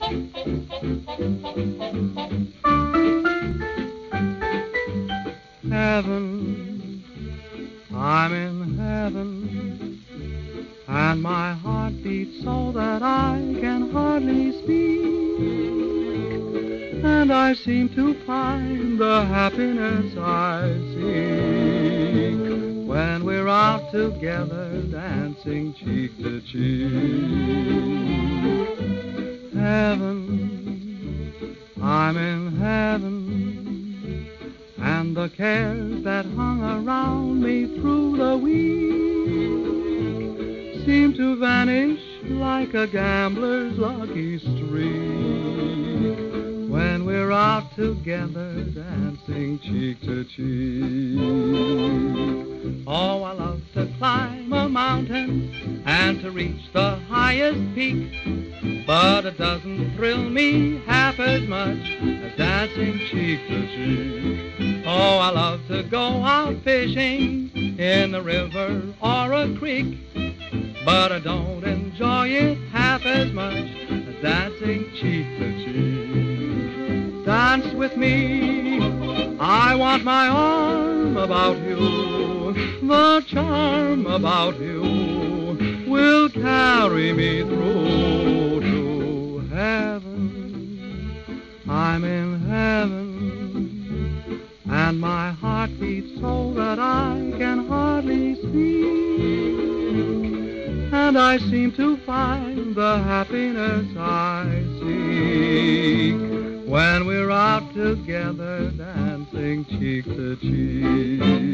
Heaven, I'm in heaven, and my heart beats so that I can hardly speak, and I seem to find the happiness I seek when we're out together dancing cheek to cheek. Heaven, I'm in heaven, and the cares that hung around me through the week seem to vanish like a gambler's lucky streak when we're out together dancing cheek to cheek. Oh, I love to climb a mountain and to reach the highest peak, but it doesn't thrill me half as much as dancing cheek to cheek. Oh, I love to go out fishing in a river or a creek, but I don't enjoy it half as much as dancing cheek to cheek. Dance with me, I want my arm about you. The charm about you will carry me through to heaven. I'm in heaven, and my heart beats so that I can hardly speak, and I seem to find the happiness I seek when we're out together dancing cheek to cheek.